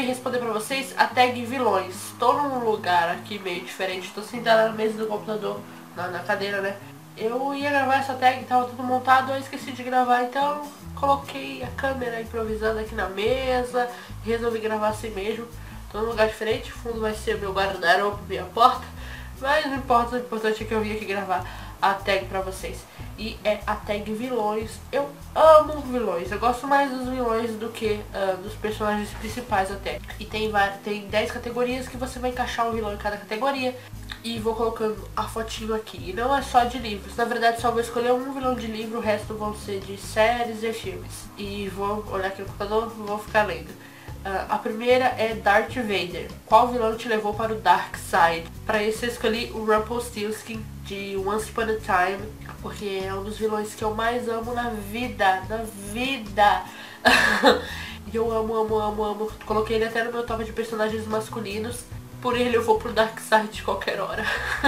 vir responder pra vocês a tag vilões. Tô num lugar aqui meio diferente, tô sentada na mesa do computador, na cadeira, né? Eu ia gravar essa tag, tava tudo montado, eu esqueci de gravar, então coloquei a câmera improvisando aqui na mesa, resolvi gravar assim mesmo. Tô num lugar diferente, o fundo vai ser meu guarda-roupa, minha porta, mas não importa, o importante é que eu vim aqui gravar a tag pra vocês. E é a tag vilões. Eu amo vilões, eu gosto mais dos vilões do que dos personagens principais até. E tem 10 categorias que você vai encaixar um vilão em cada categoria. E vou colocando a fotinho aqui. E não é só de livros. Na verdade só vou escolher um vilão de livro. O resto vão ser de séries e filmes. E vou olhar aqui no computador e vou ficar lendo. A primeira é Darth Vader. Qual vilão te levou para o Dark Side? Para esse eu escolhi o Rumpelstiltskin de Once Upon a Time. Porque é um dos vilões que eu mais amo na vida. Na vida! E eu amo. Coloquei ele até no meu top de personagens masculinos. Por ele eu vou pro Dark Side de qualquer hora.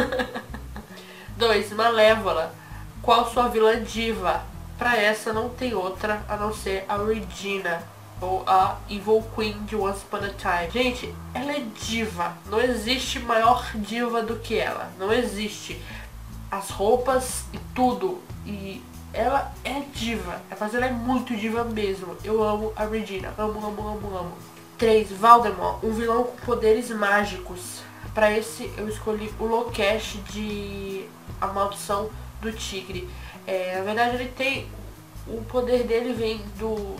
2. Malévola. Qual sua vilã diva? Pra essa não tem outra a não ser a Regina. Ou a Evil Queen de Once Upon a Time. Gente, ela é diva. Não existe maior diva do que ela. Não existe. As roupas e tudo. E ela é diva. Mas ela é muito diva mesmo. Eu amo a Regina. Amo. 3. Voldemort, um vilão com poderes mágicos. Pra esse eu escolhi o Lokesh de A Maldição do Tigre. Na verdade ele tem... O poder dele vem do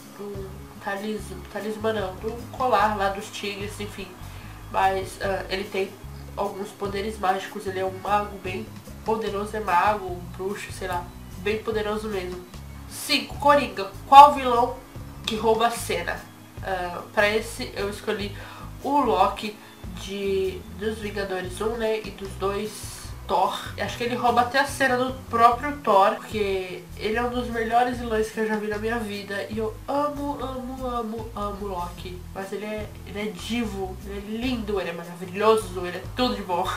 talismã não, do colar lá dos tigres, enfim. Mas ele tem alguns poderes mágicos. Ele é um mago bem poderoso, é mago, bruxo, sei lá. Bem poderoso mesmo. 5. Coringa, qual vilão que rouba a cena? Pra esse eu escolhi o Loki dos Vingadores 1, né, e dos 2 Thor. Acho que ele rouba até a cena do próprio Thor, porque ele é um dos melhores vilões que eu já vi na minha vida. E eu amo Loki. Mas ele é divo, ele é lindo, ele é maravilhoso, ele é tudo de bom.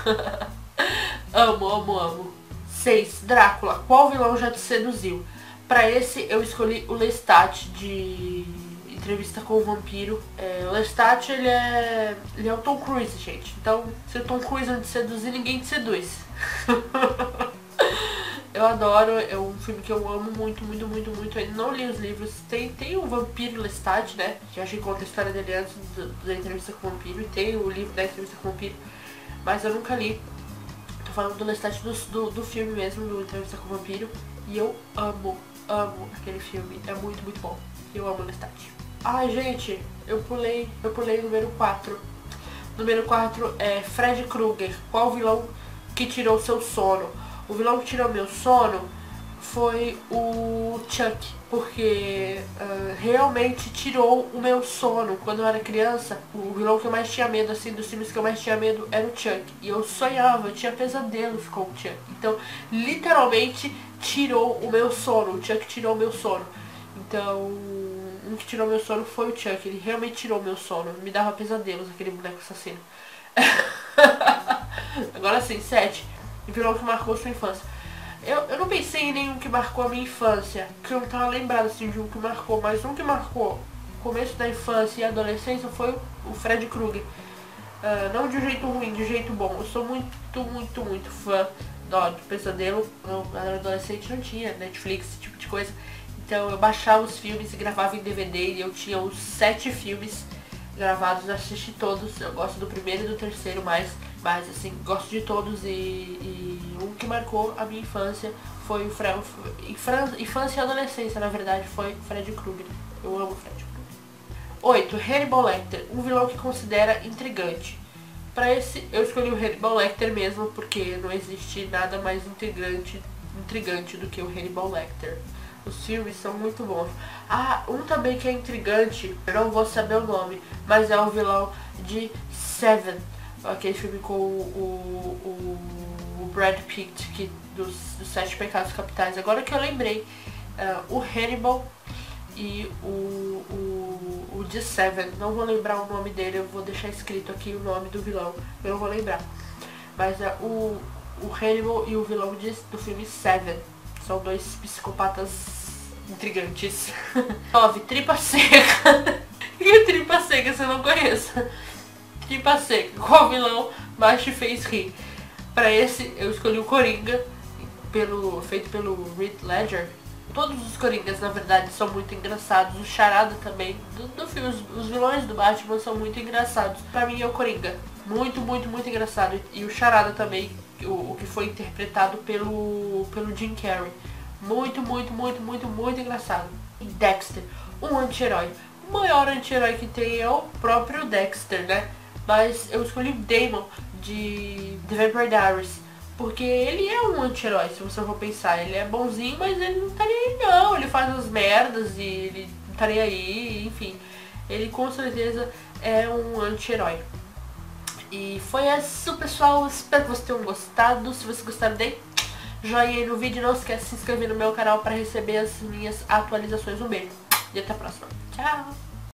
amo. 6. Drácula, qual vilão já te seduziu? Pra esse eu escolhi o Lestat de Entrevista com o Vampiro. O Lestat, ele é o Tom Cruise, gente. Então, se o Tom Cruise não te seduzir, ninguém te seduz. Eu adoro, é um filme que eu amo muito. Eu não li os livros. Tem o Vampiro Lestat, né? Que a gente conta a história dele antes da Entrevista com o Vampiro. E tem o livro da Entrevista com o Vampiro. Mas eu nunca li. Tô falando do Lestat do filme mesmo, do Entrevista com o Vampiro. E eu amo aquele filme. É muito bom. Eu amo o Lestat. Ai, gente, eu pulei o número 4. Número 4 é Fred Krueger. Qual vilão que tirou seu sono? O vilão que tirou meu sono foi o Chuck. Porque realmente tirou o meu sono. Quando eu era criança, o vilão que eu mais tinha medo, assim, dos filmes que eu mais tinha medo era o Chuck. E eu sonhava, eu tinha pesadelos com o Chuck. Então, literalmente, tirou o meu sono. O Chuck tirou o meu sono. Então... O que tirou meu sono foi o Chuck. Ele realmente tirou meu sono. Me dava pesadelos, aquele boneco assassino. Agora sim, 7. Vilão que marcou sua infância. Eu não pensei em nenhum que marcou a minha infância. Porque eu não tava lembrado assim de um que marcou. Mas um que marcou o começo da infância e a adolescência foi o Fred Krueger. Não de um jeito ruim, de um jeito bom. Eu sou muito fã do Pesadelo. Eu era adolescente, não tinha Netflix, esse tipo de coisa. Então eu baixava os filmes e gravava em DVD. E eu tinha os 7 filmes gravados, assisti todos. Eu gosto do primeiro e do terceiro mais. Mas assim, gosto de todos. E um que marcou a minha infância foi infância e adolescência, na verdade, foi Fred Krueger. Eu amo Fred Krueger. 8. Hannibal Lecter, um vilão que considera intrigante. Pra esse eu escolhi o Hannibal Lecter mesmo, porque não existe nada mais intrigante do que o Hannibal Lecter. Os filmes são muito bons. Um também que é intrigante, eu não vou saber o nome, mas é o vilão de Seven. Aquele filme com o Brad Pitt, dos 7 Pecados Capitais. Agora que eu lembrei, o Hannibal e o de Seven. Não vou lembrar o nome dele, eu vou deixar escrito aqui o nome do vilão. Eu não vou lembrar. Mas o Hannibal e o vilão do filme Seven. São 2 psicopatas intrigantes. 9. Tripa Seca. E Tripa Seca, você não conheça. Tripa Seca, qual vilão mais te fez rir? Pra esse, eu escolhi o Coringa, feito pelo Heath Ledger. Todos os Coringas, na verdade, são muito engraçados. O Charada também. Do filme, os vilões do Batman são muito engraçados. Pra mim é o Coringa. Muito, muito, muito engraçado. E o Charada também, o que foi interpretado pelo Jim Carrey. Muito, muito, muito, muito, muito engraçado. E Dexter, um anti-herói. O maior anti-herói que tem é o próprio Dexter, né? Mas eu escolhi Damon, de The Vampire Diaries. Porque ele é um anti-herói, se você for pensar. Ele é bonzinho, mas ele não tá nem aí não. Ele faz as merdas e ele não tá nem aí, enfim. Ele com certeza é um anti-herói. E foi isso, pessoal. Espero que vocês tenham gostado. Se vocês gostaram, dê joinha aí no vídeo. Não esquece de se inscrever no meu canal para receber as minhas atualizações. Um beijo e até a próxima. Tchau!